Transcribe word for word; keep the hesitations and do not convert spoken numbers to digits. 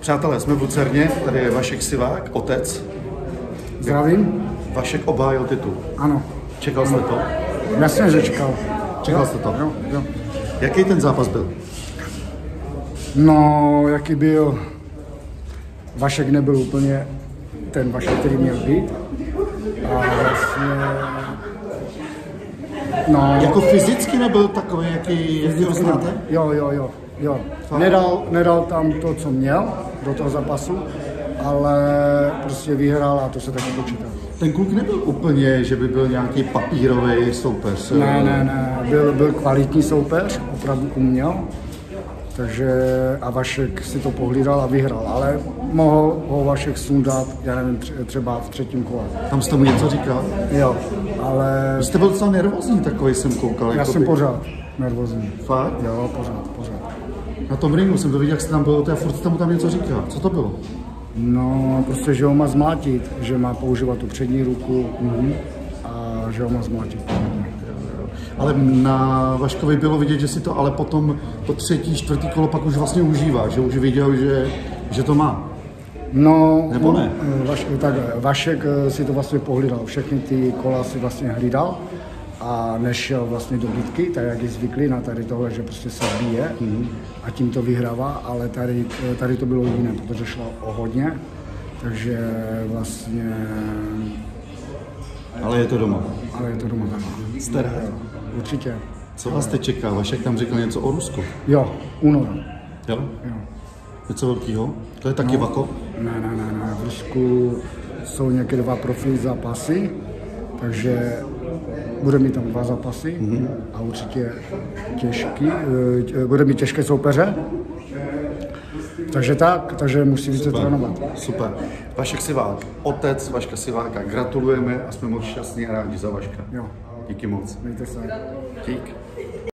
Přátelé, jsme v Lucerně, tady je Vašek Sivák, otec. Zdravím. Vašek obhájil titul. Ano. Čekal jste to? Jasně, že čekal. Čekal jo, jste to? Jo, jo. Jaký ten zápas byl? No, jaký byl, Vašek nebyl úplně ten Vašek, který měl být. A vlastně, no... Jako fyzicky nebyl takový, jaký, jaký ho znáte? Jo, jo, jo, jo. Nedal, nedal tam to, co měl do toho zápasu, ale prostě vyhrál a to se taky počítá. Ten kluk nebyl úplně, že by byl nějaký papírový soupeř. Ne, ne, ne, byl, byl kvalitní soupeř, opravdu uměl. Takže a Vašek si to pohlídal a vyhrál, ale mohl ho Vašek sundat, já nevím, třeba v třetím kole. Tam jste mu něco říkal? Jo, ale... Vy jste byl docela nervózní takový, jsem koukal. Já jako jsem by... pořád nervózní. Fakt? Jo, pořád, pořád. Na tom ringu jsem to viděl, jak jste tam byl, a furt jste mu tam něco říkal. Co to bylo? No, prostě, že ho má zmlátit, že má používat tu přední ruku mm-hmm. a že ho má zmlátit. Ale na Vaškovi bylo vidět, že si to ale potom to třetí, čtvrtý kolo pak už vlastně užívá, že už viděl, že, že to má. No, nebo ne? Vaš, tak, Vašek si to vlastně pohlídal, všechny ty kola si vlastně hlídal a nešel vlastně do bitky, tak jak je zvyklý na tady tohle, že prostě se bije mm. a tím to vyhrává, ale tady, tady to bylo jiné, protože šlo o hodně, takže vlastně... Ale je to doma. Ale je to doma. Jste rád? Určitě. Co vás teď čeká? Vašek tam řekl něco o Rusku. Jo, únor. Jo? Jo. Něco velkého? To je taky no, vako? Ne, ne, ne, ne. V Rusku jsou nějaké dva profil zápasy, takže bude mít tam dva zápasy mm-hmm. a určitě těžký, bude mít těžké soupeře. Takže tak, takže musí více trénovat. Super. Vašek Sivák, otec Vaška Siváka, gratulujeme a jsme moc šťastní a rádi za Vaška. Jo. Díky moc. Mějte se. Dík.